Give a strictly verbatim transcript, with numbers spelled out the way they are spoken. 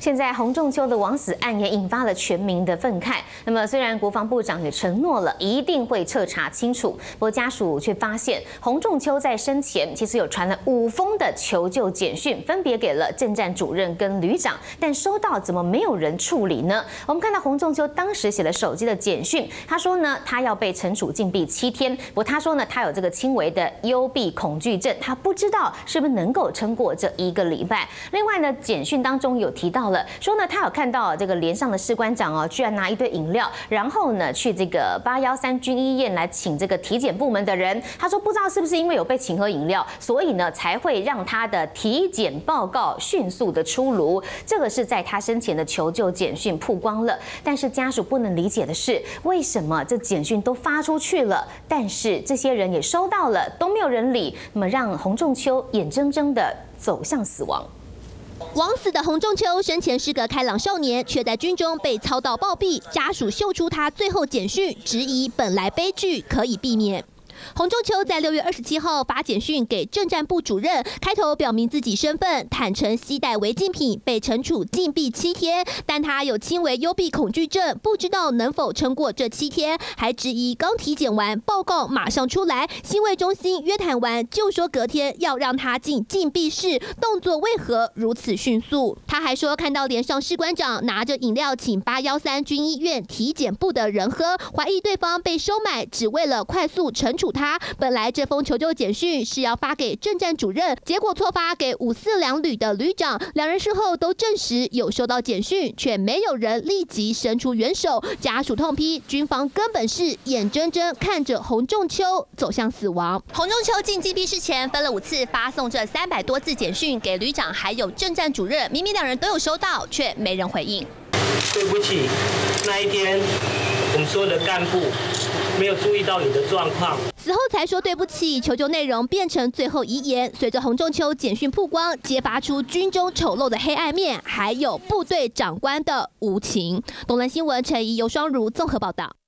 现在洪仲丘的枉死案也引发了全民的愤慨。那么，虽然国防部长也承诺了一定会彻查清楚，不过家属却发现洪仲丘在生前其实有传了五封的求救简讯，分别给了政战主任跟旅长，但收到怎么没有人处理呢？我们看到洪仲丘当时写了手机的简讯，他说呢，他要被惩处禁闭七天。不过他说呢，他有这个轻微的幽闭恐惧症，他不知道是不是能够撑过这一个礼拜。另外呢，简讯当中有提到了，说呢，他有看到这个连上的士官长哦，居然拿一堆饮料，然后呢去这个八一三军医院来请这个体检部门的人。他说不知道是不是因为有被请喝饮料，所以呢才会让他的体检报告迅速的出炉。这个是在他生前的求救简讯曝光了，但是家属不能理解的是，为什么这简讯都发出去了，但是这些人也收到了，都没有人理，那么让洪仲丘眼睁睁的走向死亡。 枉死的洪仲丘生前是个开朗少年，却在军中被操到暴毙。家属秀出他最后简讯，质疑本来悲剧可以避免。洪仲丘在六月二十七号发简讯给政战部主任，开头表明自己身份，坦诚携带违禁品，被惩处禁闭七天，但他有轻微幽闭恐惧症，不知道能否撑过这七天，还质疑刚体检完报告马上出来，心卫中心约谈完就说隔天要让他进禁闭室，动作为何如此迅速？他还说看到连上士官长拿着饮料请八一三军医院体检部的人喝，怀疑对方被收买，只为了快速惩处他。本来这封求救简讯是要发给政战主任，结果错发给五四两旅的旅长，两人事后都证实有收到简讯，却没有人立即伸出援手。家属痛批军方根本是眼睁睁看着洪仲丘走向死亡。洪仲丘进禁闭室前分了五次发送这三百多字简讯给旅长还有政战主任，明明两人都有收到，却没人回应。 对不起，那一天我们所有的干部没有注意到你的状况。 死后才说对不起，求救内容变成最后遗言。随着洪仲丘简讯曝光，揭发出军中丑陋的黑暗面，还有部队长官的无情。东南新闻陈怡、尤双如综合报道。